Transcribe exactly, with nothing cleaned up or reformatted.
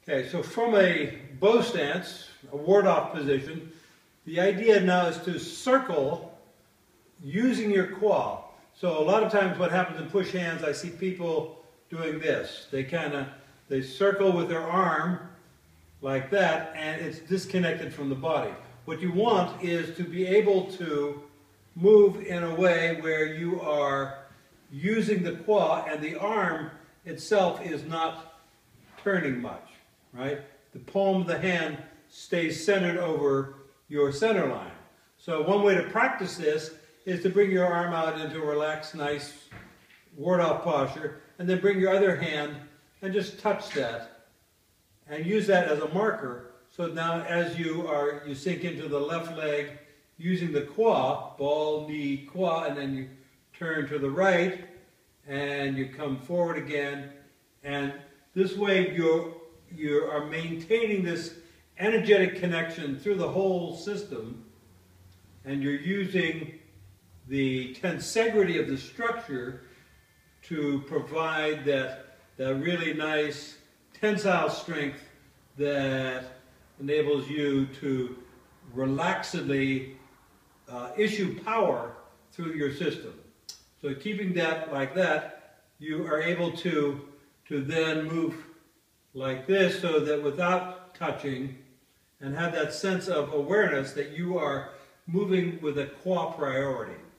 Okay, so from a bow stance, a ward-off position, the idea now is to circle using your quad. So a lot of times what happens in push hands, I see people doing this. They kind of, they circle with their arm like that, and it's disconnected from the body. What you want is to be able to move in a way where you are using the quad and the arm itself is not turning much, right? The palm of the hand stays centered over your center line. So one way to practice this is to bring your arm out into a relaxed, nice ward-off posture, and then bring your other hand and just touch that and use that as a marker. So now as you are, you sink into the left leg using the quad, ball, knee, quad, and then you turn to the right and you come forward again. And this way you you are maintaining this energetic connection through the whole system, and you're using the tensegrity of the structure to provide that, that really nice tensile strength that enables you to relaxedly uh, issue power through your system. So keeping that like that, you are able to, to then move like this so that without touching, and have that sense of awareness that you are moving with a qua priority.